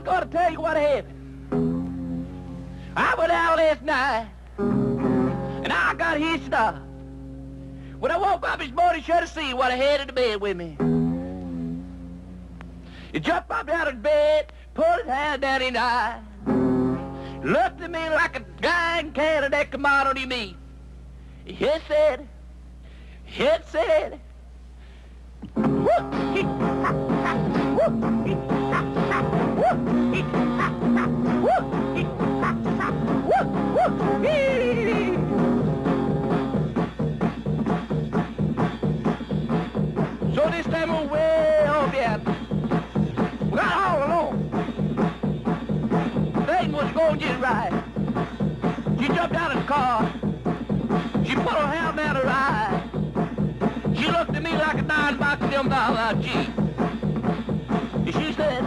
gotta tell you what happened. I went out last night, and I got hitched up. When I woke up this morning, should have seen what I had in the bed with me. He jumped up out of bed, put his hand down his eye, looked at me like a guy in Canada that come out on his meat. He said, so this time we're way off yet. We got all alone. Thing was going just right. She jumped out of the car. She put her hand down her eye. She looked at me like a dime box of them down out cheap. And she said,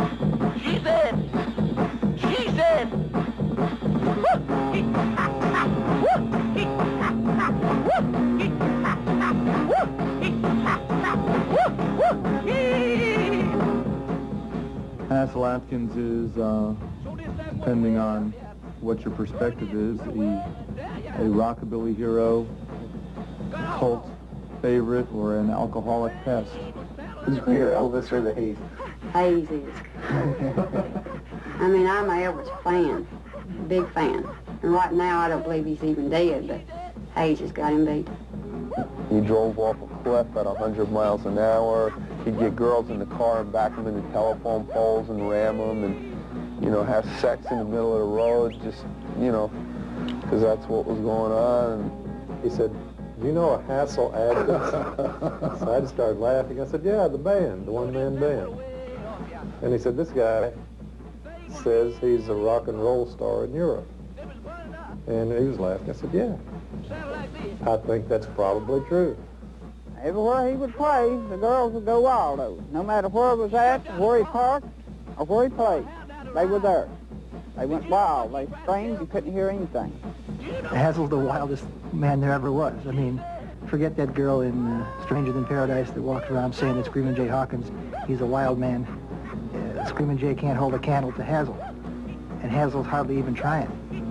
Hassel Atkins is, depending on what your perspective is, a rockabilly hero, cult favorite, or an alcoholic pest. Who's greater, Elvis or the Hayes? Hayes is. I mean, I'm an Elvis fan, big fan. And right now, I don't believe he's even dead, but Hayes has got him beat. He drove off a cliff at 100 miles an hour. He'd get girls in the car and back them into telephone poles and ram them and, you know, have sex in the middle of the road, just, you know, because that's what was going on. And he said, "Do you know a Hassel Atkins?" So I just started laughing. I said, "Yeah, the band, the one-man band." And he said, "This guy says he's a rock and roll star in Europe." And he was laughing. I said, "Yeah, I think that's probably true." Everywhere he would play, the girls would go wild over it. No matter where it was at, where he parked, or where he played, they were there. They went wild. They screamed. You couldn't hear anything. Hassel's the wildest man there ever was. I mean, forget that girl in Stranger Than Paradise that walked around saying that Screamin' Jay Hawkins, he's a wild man. Screamin' Jay can't hold a candle to Hassel, and Hassel's hardly even trying.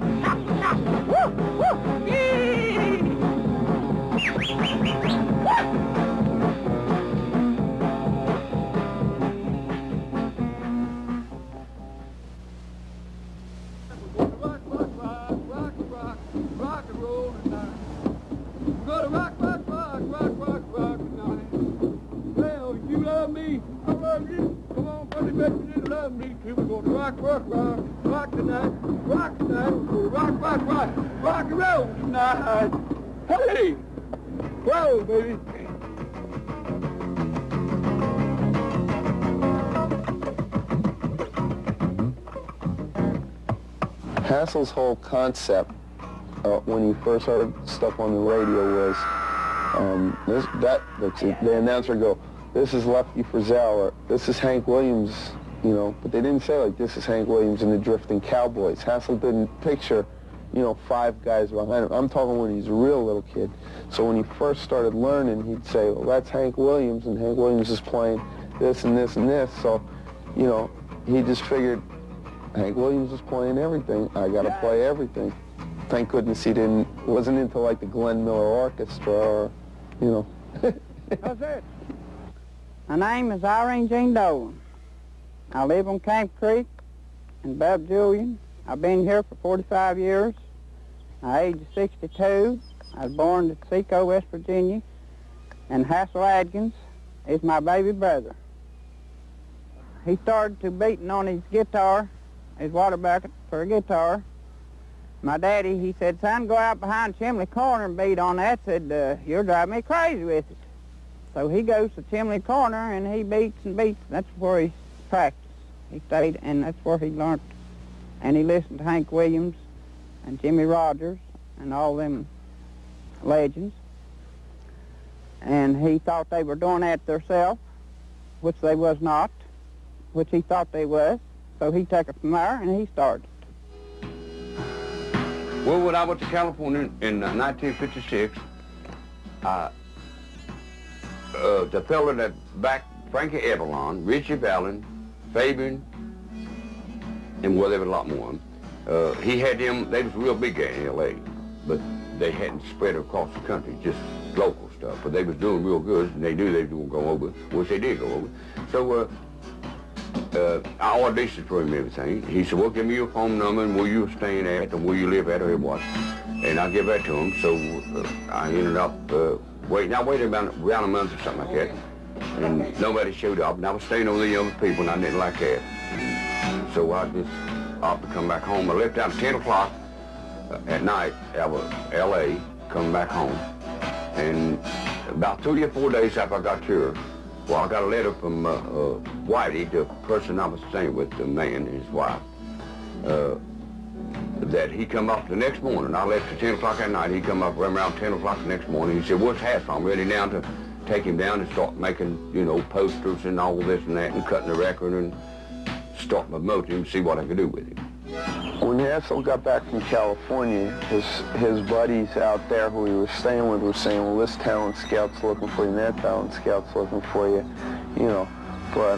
Rock and roll tonight. Hey, whoa, baby. Hassel's whole concept when he first started stuff on the radio was the announcer go, "This is Lefty Frizzell," or "This is Hank Williams," you know, but they didn't say like, "This is Hank Williams and the Drifting Cowboys." Hassel didn't picture, you know, 5 guys behind him. I'm talking when he's a real little kid. So when he first started learning, he'd say, "Well, that's Hank Williams, and Hank Williams is playing this and this and this." So, you know, he just figured, Hank Williams is playing everything. I got to play everything. Thank goodness he wasn't into like the Glenn Miller Orchestra or, you know. That's it. My name is Irene Jean Dolan. I live on Camp Creek in Bab Julian. I've been here for 45 years. I'm age 62. I was born in Seco, West Virginia. And Hassel Atkins is my baby brother. He started to beating on his guitar, his water bucket for a guitar. My daddy, he said, "Son, go out behind Chimney Corner and beat on that." Said, "You're driving me crazy with it." So he goes to Chimney Corner and he beats and beats. That's where he practiced. He stayed, and that's where he learned. And he listened to Hank Williams and Jimmy Rogers and all them legends. And he thought they were doing that themselves, which they was not, which he thought they was. So he took it from there and he started. Well, when I went to California in 1956, the fella that backed Frankie Avalon, Richie Valens, Fabian, and well, there was a lot more of them. He had them, they was real big in L.A., but they hadn't spread across the country, just local stuff. But they was doing real good, and they knew they were going to go over, which they did go over. So I auditioned for him and everything. He said, well, give me your phone number and where you were staying at and where you live at or what. And I give that to him. So I ended up waiting. I waited around a month or something like that. And nobody showed up. And I was staying over the other people, and I didn't like that. So I just opted to come back home. I left out at 10 o'clock at night out of L.A., coming back home. And about 3 or 4 days after I got here, well, I got a letter from Whitey, the person I was staying with, the man, his wife, that he come up the next morning. I left at 10 o'clock at night. He come up around 10 o'clock the next morning. He said, what's Hassel? I'm ready now to take him down and start making, you know, posters and all this and that and cutting the record and start promoting him and see what I could do with him. When Hassel got back from California, his buddies out there who he was staying with were saying, well, this talent scout's looking for you and that talent scout's looking for you, you know. But,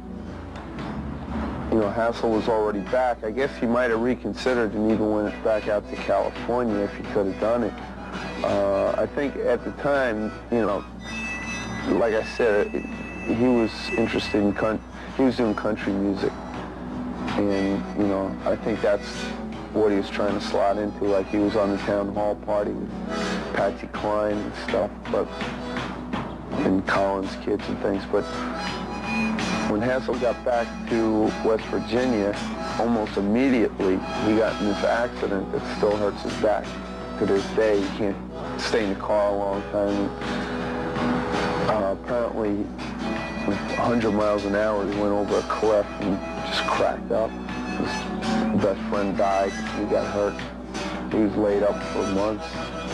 you know, Hassel was already back. I guess he might have reconsidered and even went back out to California if he could have done it. I think at the time, you know, like I said, he was interested in he was doing country music. And, you know, I think that's what he was trying to slot into. Like, he was on the town hall party with Patsy Cline and stuff, but, and Collins kids and things. But when Hassel got back to West Virginia, almost immediately, he got in this accident that still hurts his back to this day. He can't stay in the car a long time. Apparently, with 100 miles an hour, he went over a cliff and just cracked up. His best friend died. He got hurt. He was laid up for months.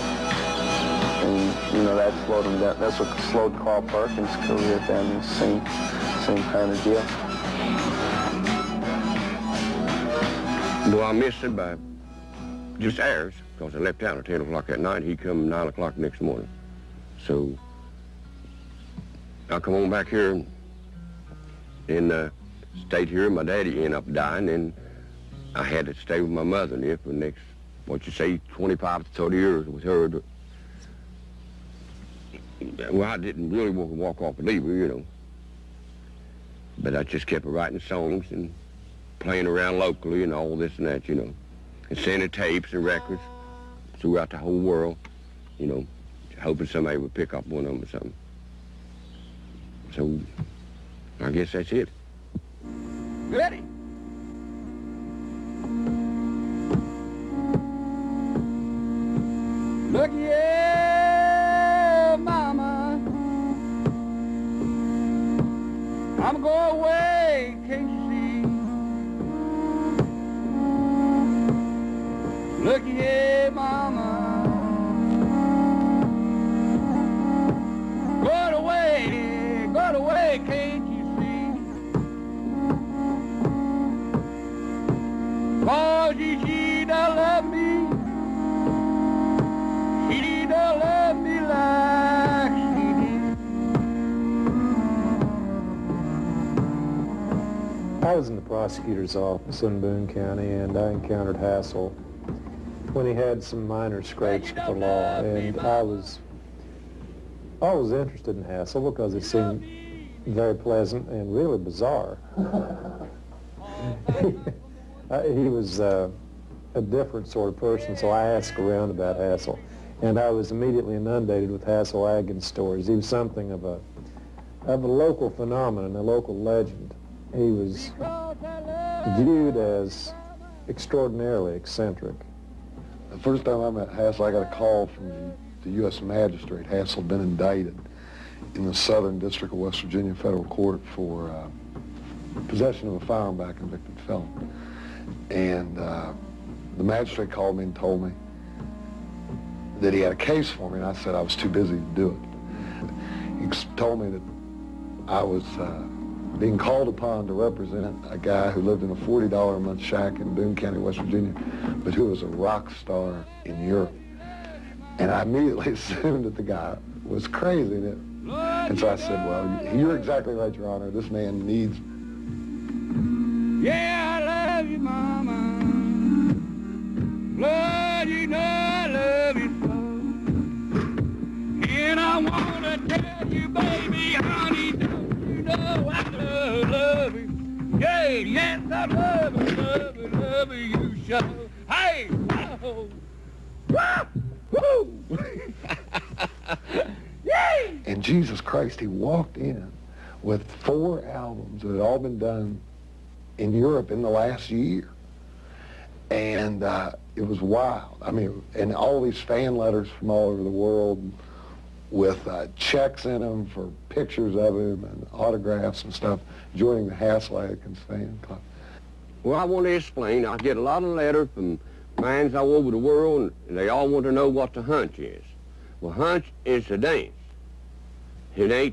And, you know, that slowed him down. That's what slowed Carl Perkins' career down, the same kind of deal. Well, I missed it by just hours, because I left town at 10 o'clock at night. He come 9 o'clock the next morning. So I come on back here and stayed here. My daddy ended up dying, and I had to stay with my mother there for the next, what you say, 25 to 30 years with her. Well, I didn't really want to walk off and leave her, you know. But I just kept writing songs and playing around locally and all this and that, you know. And sending tapes and records throughout the whole world, you know, hoping somebody would pick up one of them or something. So, I guess that's it. Ready? Look here, mama, I'm going away, can't you see? Look here, mama, going away, can't you see? 'Cause she don't love me. She don't love me like she did. I was in the prosecutor's office in Boone County, and I encountered Hassel when he had some minor scrapes with the law, and I was interested in Hassel because it seemed very pleasant and really bizarre. He was a different sort of person, so I asked around about Hassel, and I was immediately inundated with Hassel Aggins stories. He was something of a local phenomenon, a local legend. He was viewed as extraordinarily eccentric. The first time I met Hassel, I got a call from the U.S. magistrate. Hassel had been indicted in the Southern District of West Virginia Federal Court for possession of a firearm by a convicted felon. And the magistrate called me and told me that he had a case for me, and I said I was too busy to do it. He told me that I was being called upon to represent a guy who lived in a $40 a month shack in Boone County, West Virginia, but who was a rock star in Europe. And I immediately assumed that the guy was crazy. And so I said, well, you're exactly right, Your Honor. This man needs... Yeah, I love you. you, mama. Lord, you know I love you so. And I wanna tell you, baby, honey, don't you know I love you. Yeah, yes, I love you, so. Hey, oh, woo, yay! And Jesus Christ, he walked in with 4 albums that had all been done in Europe in the last year. And it was wild. I mean, and all these fan letters from all over the world with checks in them for pictures of him and autographs and stuff, joining the Hassel-Adkins fan club. Well, I want to explain. I get a lot of letters from fans all over the world, and they all want to know what the hunch is. Well, hunch is the dance. It ain't,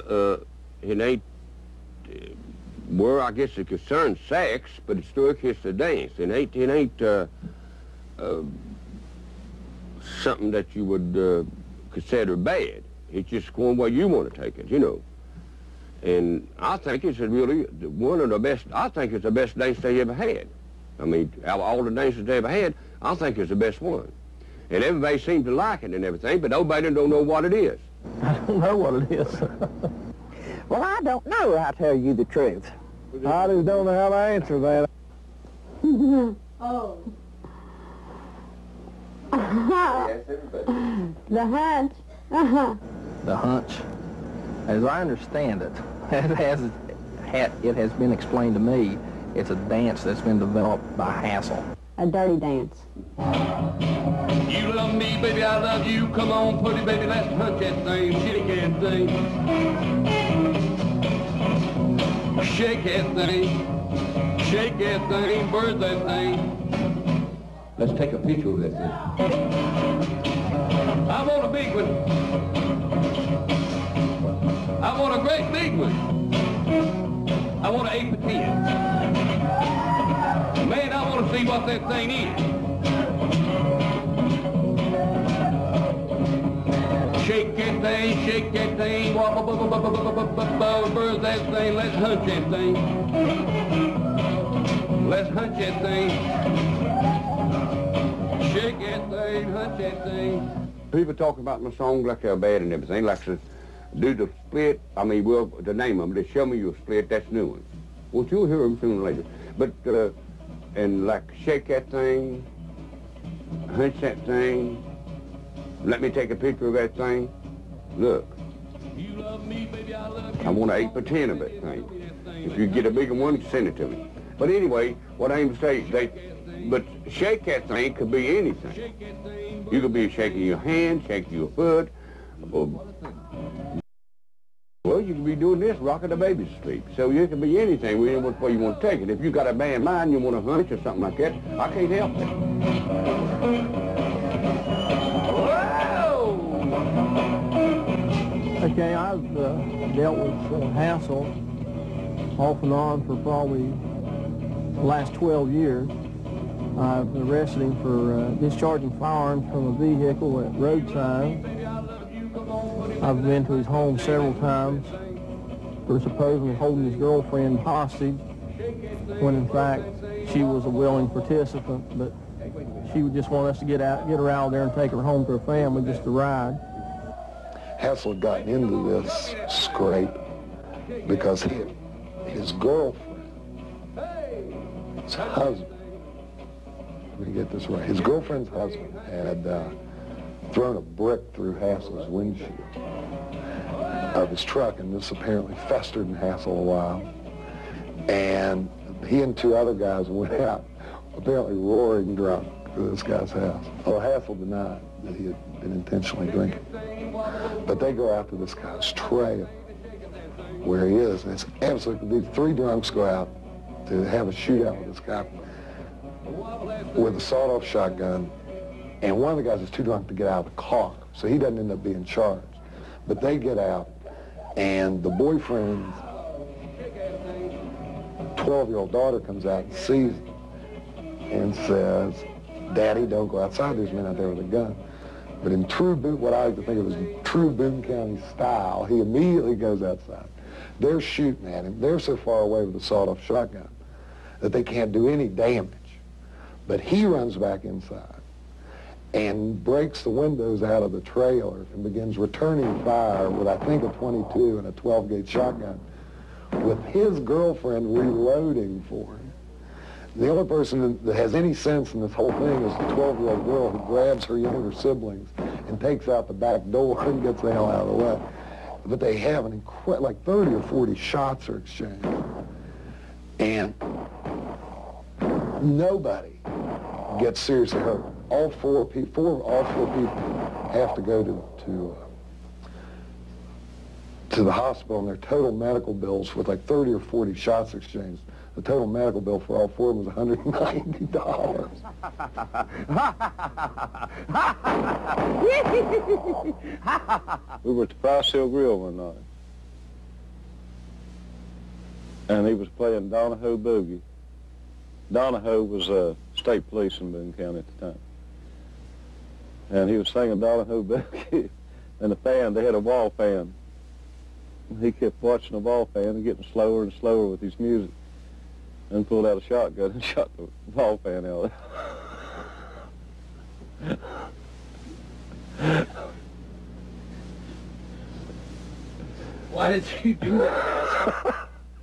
well, I guess it concerns sex, but it's still it's the dance. It ain't something that you would consider bad. It's just going where you want to take it, you know. And I think it's really one of the best, I think it's the best dance they ever had. I mean, out of all the dances they ever had, I think it's the best one. And everybody seems to like it and everything, but nobody don't know what it is. I don't know what it is. Well, I don't know, I'll tell you the truth. I just don't know how to answer that. Oh. The hunch. The hunch, as I understand it, it has been explained to me, it's a dance that's been developed by Hassel. A dirty dance. You love me, baby, I love you. Come on, pretty baby, let's hunt that thing. Shake that thing. Shake that thing. Shake that thing. Bird that thing. Let's take a picture of that thing. I want a big one. I want a great big one. I want an 8 by 10. Man, I want to see what that thing is. Shake that thing, shake that thing, bird that thing, let's hunch that thing. Let's hunch that thing. Shake that thing, hunch that thing. People talk about my songs like they're bad and everything, like to do the split, I mean, well, the name of them, they show me your split, that's new one. Well, you'll hear them sooner or later. But, and like shake that thing, hunch that thing, let me take a picture of that thing. Look, I want an 8 by 10 of that thing. If you get a bigger one, send it to me. But anyway, what I aim to say, but shake that thing could be anything. You could be shaking your hand, shaking your foot, or, well, you could be doing this, rocking the baby to sleep. So it can be anything, which way you want to take it. If you got a bad mind, you want to hunch or something like that, I can't help it. Okay, I've dealt with Hassel off and on for probably the last 12 years. I've arrested him for discharging firearms from a vehicle at roadside. I've been to his home several times for supposedly holding his girlfriend hostage, when in fact she was a willing participant, but she would just want us to get her out of there and take her home to her family just to ride. Hassel had gotten into this scrape because his girlfriend's husband, let me get this right, his girlfriend's husband had thrown a brick through Hassel's windshield of his truck, and this apparently festered in Hassel a while. And he and 2 other guys went out, apparently roaring drunk, to this guy's house. Well, Hassel denied that he had been intentionally drinking. But they go out to this guy's trail where he is, and it's absolutely, these 3 drunks go out to have a shootout with this guy with a sawed-off shotgun, and one of the guys is too drunk to get out of the car, so he doesn't end up being charged. But they get out, and the boyfriend's 12-year-old daughter comes out and sees him and says, "Daddy, don't go outside, there's men out there with a gun." But in true Boone, what I like to think of as true Boone County style, he immediately goes outside. They're shooting at him. They're so far away with a sawed-off shotgun that they can't do any damage. But he runs back inside and breaks the windows out of the trailer and begins returning fire with, I think, a .22 and a 12-gauge shotgun, with his girlfriend reloading for him. The only person that has any sense in this whole thing is the 12-year-old girl who grabs her younger siblings and takes out the back door and gets the hell out of the way. But they have an incredible, like 30 or 40 shots are exchanged. And nobody gets seriously hurt. All four people have to go to the hospital, and their total medical bills, with like 30 or 40 shots exchanged, the total medical bill for all four of them was $190. We were at the Price Hill Grill one night, and he was playing Donahoe Boogie. Donahoe was state police in Boone County at the time. And he was singing Donahoe Boogie, and the fan, they had a wall fan. He kept watching the wall fan and getting slower and slower with his music, and pulled out a shotgun and shot the wall fan out. Why did you do that?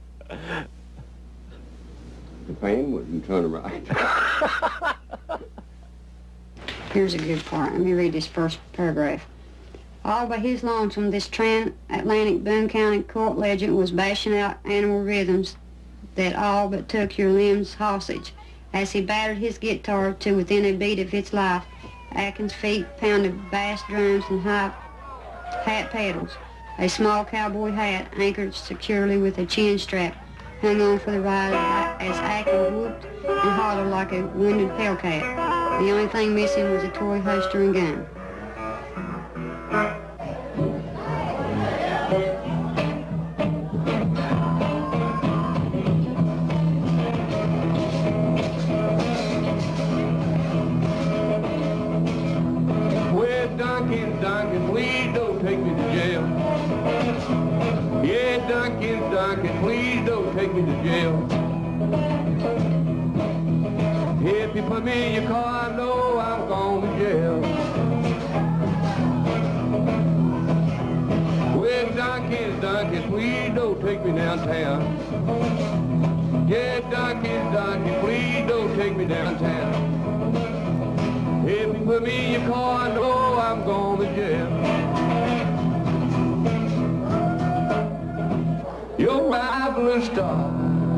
The fan wouldn't turn right. Here's a good part. Let me read this first paragraph. All by his lonesome, this transatlantic Boone County court legend was bashing out animal rhythms that all but took your limbs hostage. As he battered his guitar to within a beat of its life, Atkins' feet pounded bass drums and high hat pedals. A small cowboy hat, anchored securely with a chin strap, hung on for the ride as Atkins whooped and hollered like a wounded hellcat. The only thing missing was a toy holster and gun. Duncan, please don't take me to jail. Yeah, Duncan, please don't take me to jail. If you put me in your car, I know I'm going to jail. Well, Duncan, please don't take me downtown. Yeah, Duncan, please don't take me downtown. If you put me in your car, I know I'm going to jail. You're my blue star.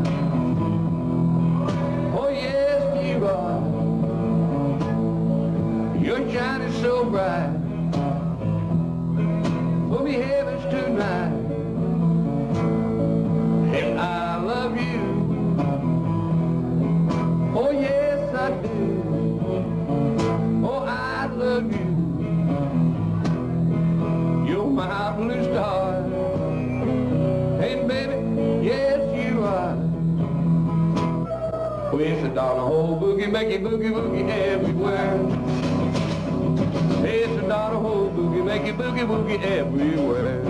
Oh, yes, you are. You're shining so bright. We'll be heavens tonight. And I love you. Oh, yes, I do. Love you. You're my blue star. Hey, baby, yes, you are. Well, it's a Donahoe boogie, make it boogie, boogie everywhere. It's a Donahoe boogie, make it boogie, boogie everywhere.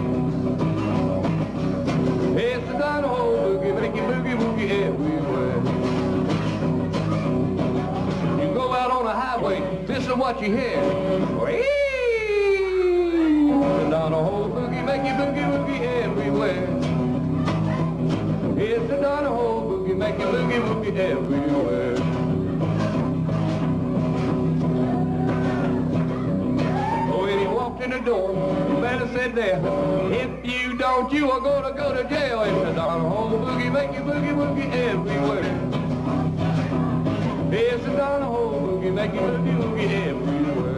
It's a Donahoe boogie, make it boogie, boogie everywhere. You go out on the highway, this is what you hear. Down a whole boogie, make you boogie, boogie everywhere. It's the Donahoe boogie, make you boogie, boogie everywhere. Oh, when he walked in the door, the man said there, if you don't, you are gonna go to jail. It's the Donahoe boogie, make you boogie, boogie everywhere. It's the Donahoe boogie, make you boogie, boogie everywhere.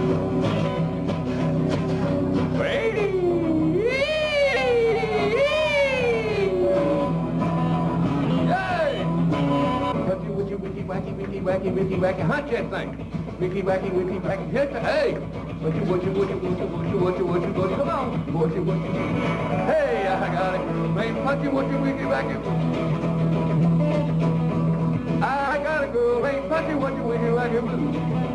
Wacky, wicky, wacky, hunt that thing. Wicky, wacky, hit the, hey. What you, come on. What you. Hey, I got it. Man, punch you, what you, wicky, wacky. I got a girl, man, punch you, what you, wicky, wacky.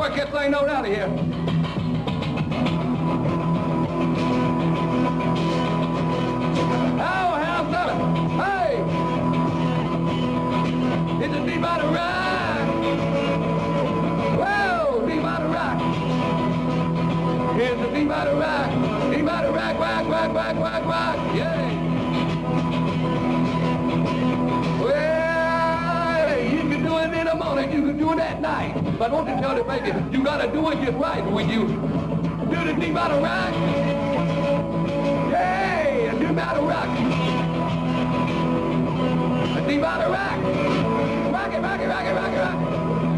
work this thing on out of here. Oh, how's that? Hey! It's a deep out of rock. Whoa, deep out of rock. Here's a deep out of rock. Deep out of rock, rock, rock, rock, rock, rock. Yeah. Well, you can do it in the morning, you can do it at night. But I want to tell you, baby, you gotta do it just right when you do the deep out of rock. Hey, a deep out of rock. A deep out of rock. Rock it, rock it, rock it, rock it, rock it.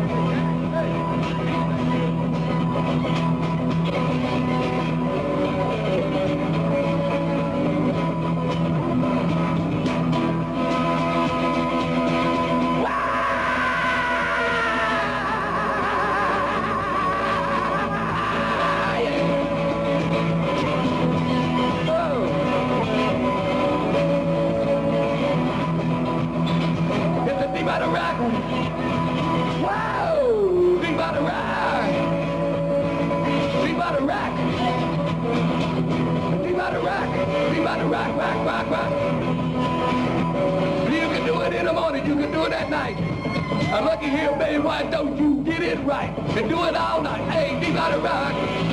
A lucky here, baby, why don't you get it right and do it all night? Hey, deep out of rock.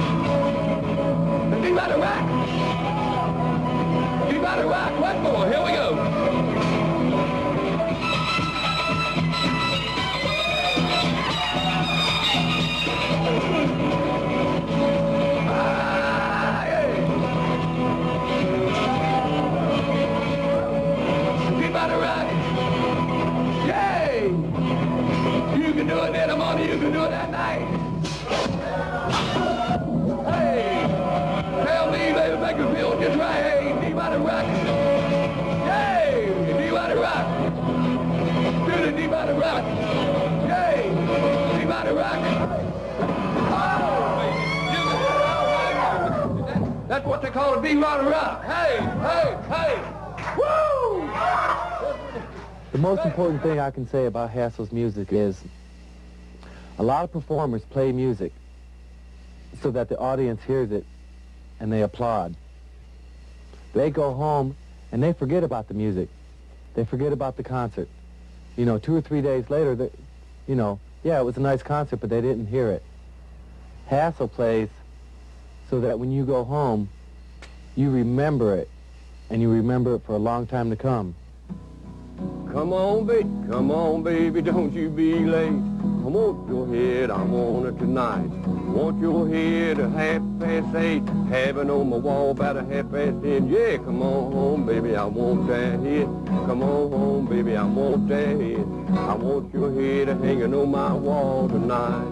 Deep out of rock. Deep out of rock. One more. Here we go. Deep out of rock. Yay! You can do it in the morning, you can do it at night. Hey, tell me, baby, make me feel just right. Hey, deep out of rock. Yay, deep out of rock. Do the deep out of rock. Yay, deep out of rock. Oh, you can do it all right. That's what they call a deep out of rock. Hey, hey, hey. Woo! The most important thing I can say about Hassel's music is a lot of performers play music so that the audience hears it and they applaud. They go home and they forget about the music. They forget about the concert. You know, 2 or 3 days later, you know, yeah, it was a nice concert, but they didn't hear it. Hassel plays so that when you go home, you remember it, and you remember it for a long time to come. Come on, baby, don't you be late. I want your head, I want it tonight. Want your head at 8:30, have it on my wall about 10:30. Yeah, come on home, baby, I want that head. Come on home, baby, I want that head. I want your head hanging on my wall tonight.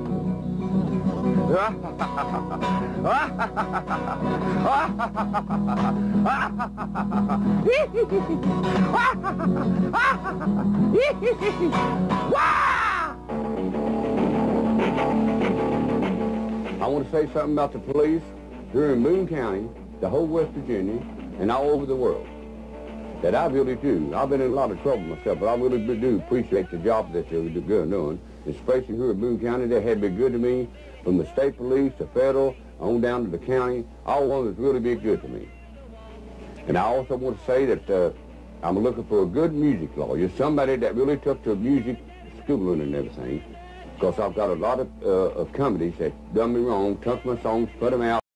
I want to say something about the police here in Boone County, the whole West Virginia, and all over the world. That I really do. I've been in a lot of trouble myself, but I really do appreciate the job that they're doing. Especially here in Boone County, they have been good to me, from the state police, the federal, on down to the county. All of them has really been good to me. And I also want to say that I'm looking for a good music lawyer, somebody that really took to music schooling and everything, because I've got a lot of companies that done me wrong, took my songs, put them out.